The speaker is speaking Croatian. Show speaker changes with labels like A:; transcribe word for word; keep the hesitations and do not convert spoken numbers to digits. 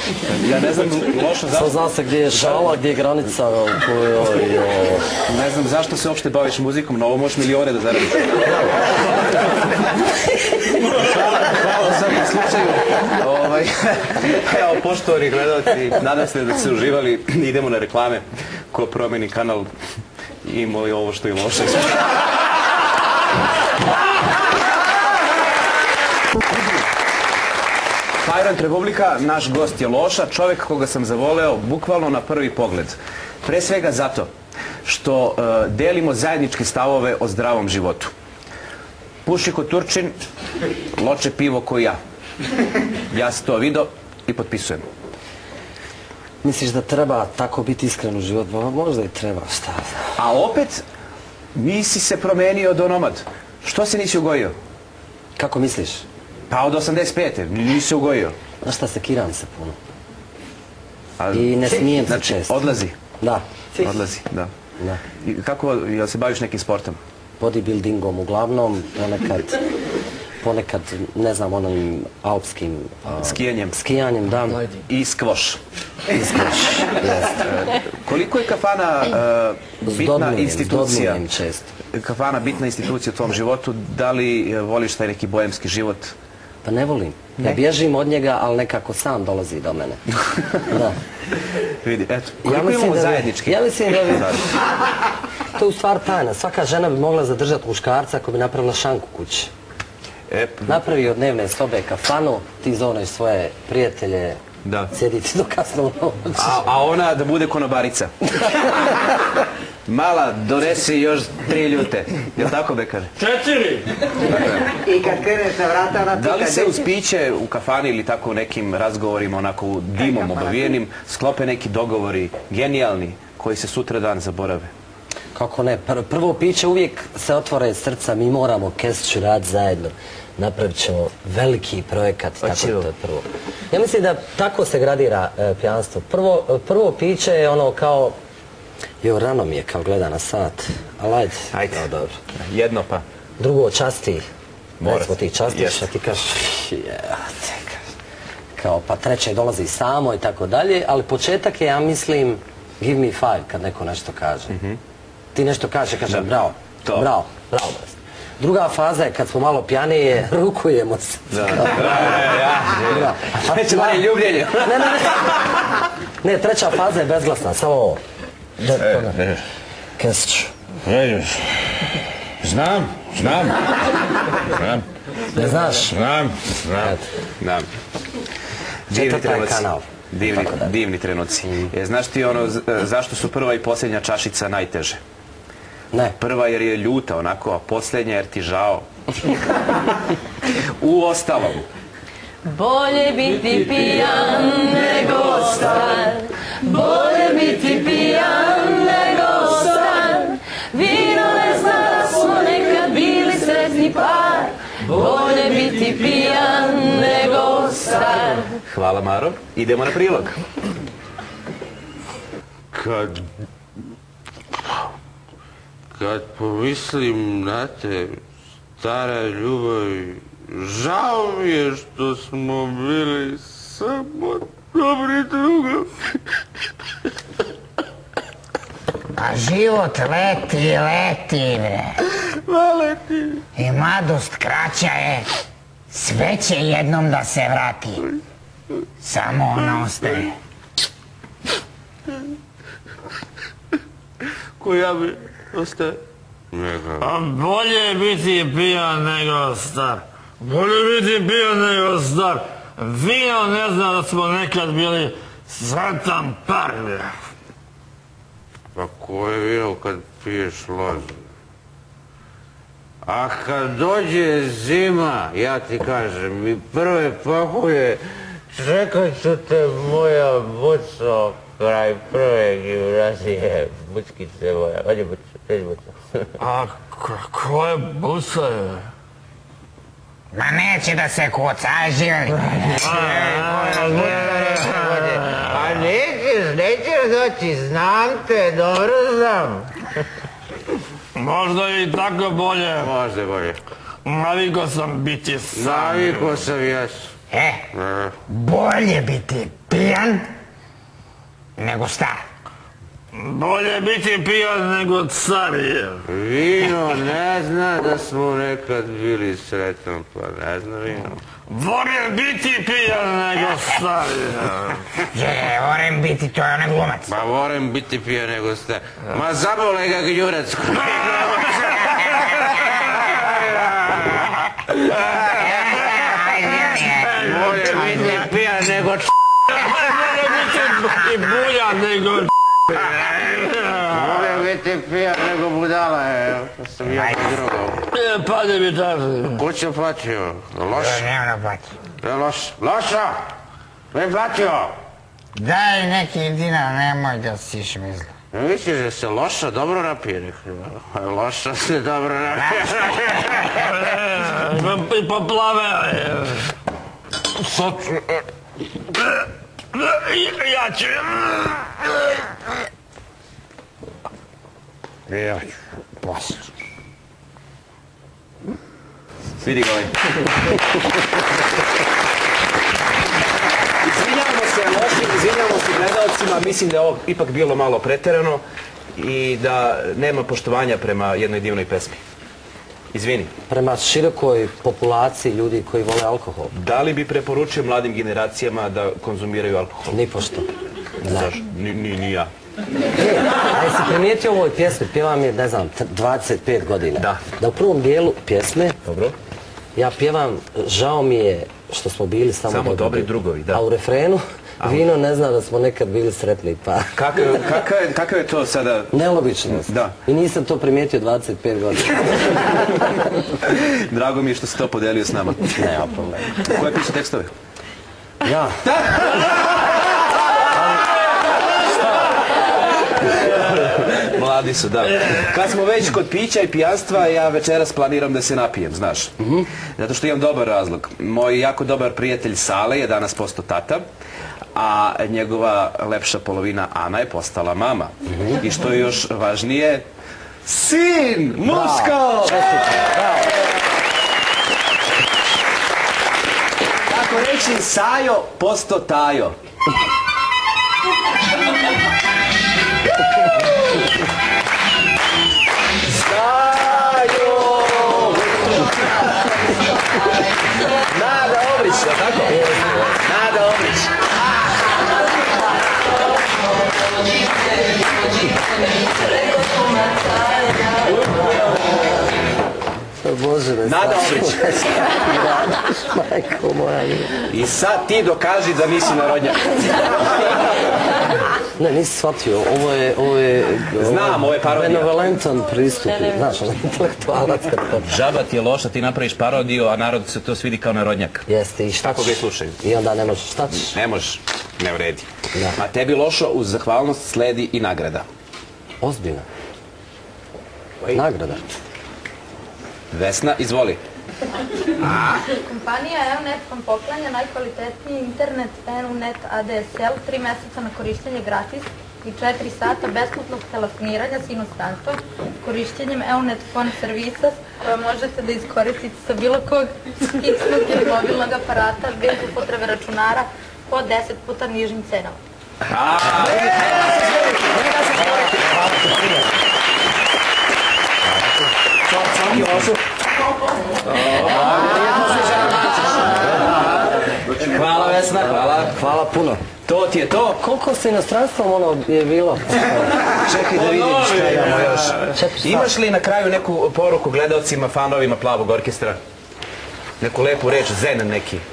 A: Ja ne znam loša zašto...
B: Sad zna se gdje je šala, gdje je granica u kojoj...
A: Ne znam zašto se uopšte baviš muzikom, na ovo možeš milione da zaradiš. Hvala u svakom slučaju. Evo, poštovani gledalci, nadam se da ste uživali. Idemo na reklame. Ko promeni kanal, ima li ovo što je loše. Fajrant Republika, naš gost je Loša, čovjek koga sam zavoleo bukvalno na prvi pogled. Pre svega zato što delimo zajedničke stavove o zdravom životu. Puši ko Turčin, loče pivo ko ja. Ja sam to vidio i potpisujem.
B: Misliš da treba tako biti iskren u život? Možda i treba, šta znam.
A: A opet, nisi se promenio do nomad. Što se nisi ugojio?
B: Kako misliš?
A: Pa od osamdeset pete nisi se ugojio.
B: Znaš šta, sekiram se puno. I ne smijem se često.
A: Znači, odlazi?
B: Da.
A: Odlazi, da. I kako, jel se baviš nekim sportom?
B: Bodybuildingom uglavnom, ponekad, ponekad, ne znam, onim alpskim...
A: Skijanjem?
B: Skijanjem, da.
A: I skvoš?
B: I skvoš, jest.
A: Koliko je kafana bitna institucija?
B: S dodmunjem često.
A: Kafana bitna institucija u tvom životu, da li voliš taj neki bojemski život?
B: Pa ne volim. Ja bježim od njega, ali nekako sam dolazi do mene. Da.
A: Vidi, eto, koliko imamo zajednički?
B: Ja mislim da bi... To je u stvar tajna. Svaka žena bi mogla zadržati muškarca ako bi napravila šanku kući. Napravi od dnevne sobe kafanu, ti zovneš svoje prijatelje, sjediti do kasno u noć.
A: A ona da bude konobarica. Mala, donesi još tri ljute. Jel' tako, Bekar?
C: Četiri!
D: I kad kreneš na vrata, ona pika...
A: Da li se uz piće u kafani ili tako u nekim razgovorima, onako dimom obavijenim, sklope neki dogovori genijalni koji se sutra dan zaborave?
B: Kako ne? Prvo piće uvijek se otvore srca, mi moramo Kesiću raditi zajedno. Napravit ćemo veliki projekat, tako to je prvo. Ja mislim da tako se gradira pijanstvo. Prvo piće je ono kao... Jo, rano mi je kao gleda na sat, ali ajde.
A: Ajde, jedno pa.
B: Drugo, časti.
A: Recimo
B: ti častiš, a ti kažeš, kao pa treće dolazi samo i tako dalje, ali početak je, ja mislim, give me five kad neko nešto kaže. Ti nešto kaže, kažem bravo, bravo, bravo. Druga faza je kad smo malo pjanije, rukujemo se.
A: Treće manje ljubljenje.
B: Ne, ne, ne. Ne, treća faza je bezglasna, samo ovo. Kesiću.
C: Znam, znam. Znam.
B: Ne znaš?
C: Znam, znam.
A: Divni trenuci. Divni trenuci. Znaš ti ono, zašto su prva i posljednja čašica najteže?
B: Ne.
A: Prva jer je ljuta onako, a posljednja jer ti žao. U ostalom.
E: Bolje biti pijan nego star, bolje biti pijan nego star, vino ne zna da smo nekad bili sretni par, bolje biti pijan nego star.
A: Hvala, Maro. Idemo na prilog.
C: Kad... Kad pomislim na te, stara ljubavi, žao mi je što smo bili samo dobri drugovi.
D: A život leti, leti, bre.
C: Ma leti.
D: I mladost kraća je. Sve će jednom da se vrati. Samo ona ostaje.
C: Koja bi ostaje? A bolje je biti pijan nego star. Bolje biti pijan nego star. Vino ne zna da smo nekad bili sretan par. Pa ko je vino kad piješ lozu? A kad dođe zima, ja ti kažem, mi prve pahuje, čekat ću te moja buco kraj prve gimnazije, bučkice moja, ođe buco, teđe buco. A koje buce je?
D: Ma neće da se kuca, živjeli.
C: A nećeš, nećeš doći, znam te, dobro znam. Možda i tako bolje. Možda bolje. Naviko sam biti sam. Naviko sam jes.
D: E, bolje biti pijan nego star.
C: Bolje biti pijan nego carije. Vino ne zna da smo nekad bili sretno, pa ne zna vino. Bolje biti pijan nego starije.
D: Je, volim biti, to je onaj glumac.
C: Pa volim biti pijan nego star. Ma zabole ga gnjurac. Bolje biti pijan nego č***. Bolje biti i buljan nego č***. Bolje biti pijan nego budala, evo. Sam ja drugao. Pade mi tako. Ko će platio? Loš?
D: Nema da plati.
C: Ne loš. Loša! Ne platio!
D: Daj neki dinar, nemoj da siš misli.
C: Ne misliš da se loša dobro napije? Loša se dobro napije. I poplave. Sad ću... Ja ću... Ja ću... Posle.
A: Vidi ga ovaj. Izvinjavamo se lošim, izvinjavamo se gledalcima, mislim da je ovo ipak bilo malo preterano i da nema poštovanja prema jednoj divnoj pesmi. Izvini.
B: Prema širokoj populaciji ljudi koji vole alkohol.
A: Da li bi preporučio mladim generacijama da konzumiraju alkohol?
B: Nipošto.
A: Zašto? Ni, ni, ni ja.
B: E, a jesi primijetio u ovoj pjesmi, pjevam je, ne znam, dvadeset pet godina.
A: Da.
B: Da u prvom dijelu pjesme,
A: Dobro.
B: ja pjevam, žao mi je što smo bili samo,
A: Samo
B: dobri,
A: dobri drugovi, da.
B: A u refrenu, vino ne zna da smo nekad bili sretni, pa...
A: Kakav, kakav, je, kakav je to sada?
B: Nelogičnost.
A: Da.
B: I nisam to primijetio dvadeset pet godina.
A: Drago mi je što si to podelio s nama.
B: Nema problema.
A: Ko je pisao tekstove?
B: Ja.
A: Mladi su, da. Kad smo već kod pića i pijanstva, ja večeras planiram da se napijem, znaš. Zato što imam dobar razlog. Moj jako dobar prijatelj Sale je danas postao tata, a njegova lepša polovina Ana je postala mama. I što je još važnije, sin! Muško! Tako reći, Sajo posto Tajo. Sajo! Nada Obrić, je li tako? Nada Obrić.
B: Bože, ne
A: Nada Obrić.
B: Majko moja.
A: I sad ti dokaži da nisi narodnjak.
B: Ne, nisi shvatio, ovo je... Ovo je
A: Znam, ovo je parodija.
B: Benevolentan pristup, znaš, ono, intelektualac kad to...
A: Žaba ti je loša, ti napraviš parodiju, a narod se to svidi kao narodnjak.
B: Jeste, i šta
A: Tako
B: ćeš?
A: ga i slušaju.
B: I onda ne možeš, šta ćeš?
A: Ne možeš, ne vredi.
B: Da.
A: A tebi lošo, uz zahvalnost sledi i nagrada.
B: Ozbiljno. Nagrada.
A: Vesna, izvoli.
F: Kompanija Eonet vam poklanja najkvalitetniji internet Eonet A D S L, tri meseca na korištenje gratis i četiri sata besplatnog telefoniranja s inostranstvom korištenjem Eonet Phone servisa koje možete da iskoristite sa bilo kog fiksnog ili mobilnog aparata bez upotrebe računara po deset puta nižim cenama.
A: Hvala Vesna, hvala.
B: Hvala puno.
A: To ti je to.
B: Koliko se inostranstvom ono je bilo?
A: Čekaj da vidim šta imamo još.
B: Četiri sata.
A: Imaš li na kraju neku poruku gledalcima, fanovima Plavog orkestra? Neku lepu reč, zen neki.